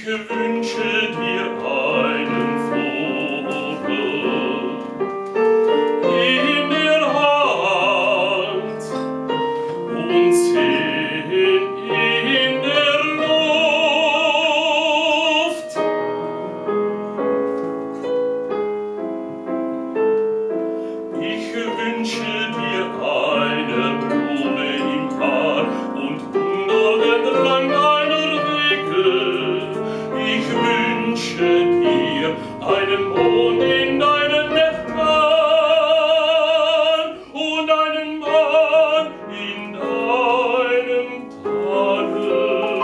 Ich wünsche dir einen Vogel in der Hand und 10 in der Luft. Ich wünsche dir eine Blume im Haar und 100 lang einer Wege. Ich wünsche dir einen Mond in deinen Nächten und einen Mann in deinem Tale.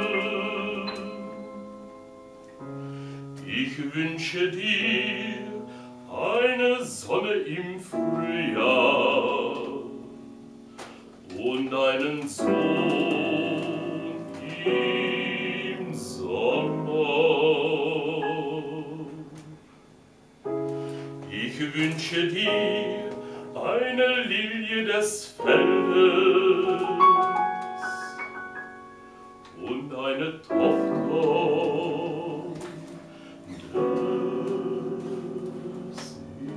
Ich wünsche dir eine Sonne im Frühjahr und einen Sohn im Sommer. Ich wünsche dir eine Lilie des Feldes und eine Tochter des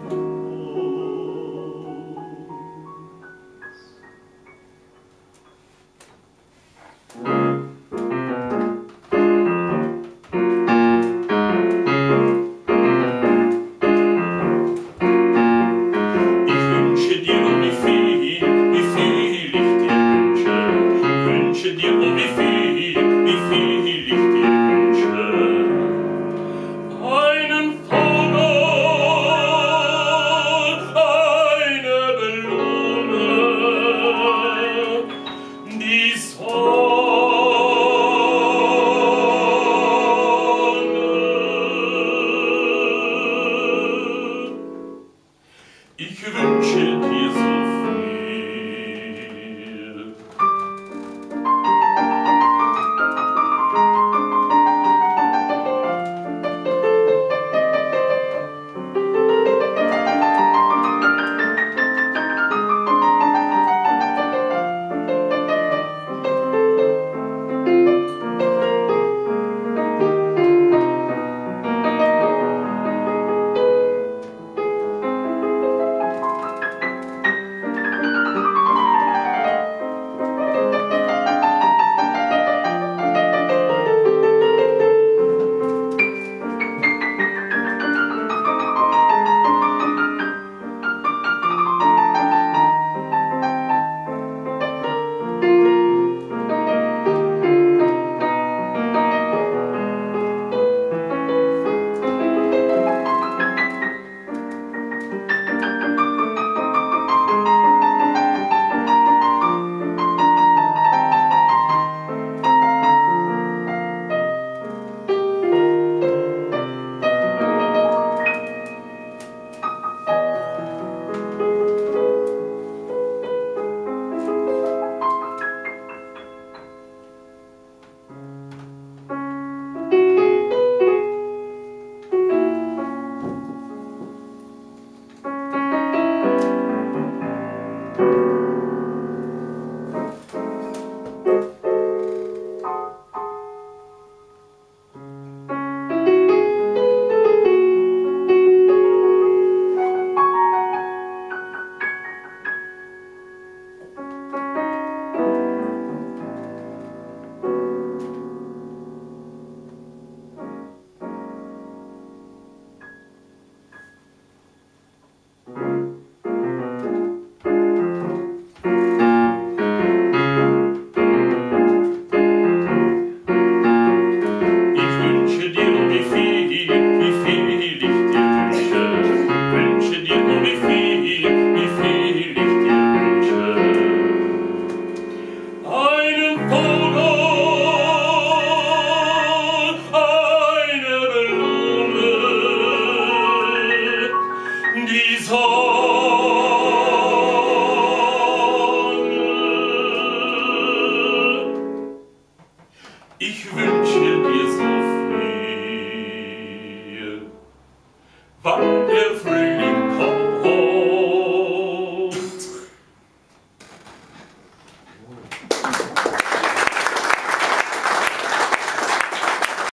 Ich wünsche dir so viel. Ich wünsche dir so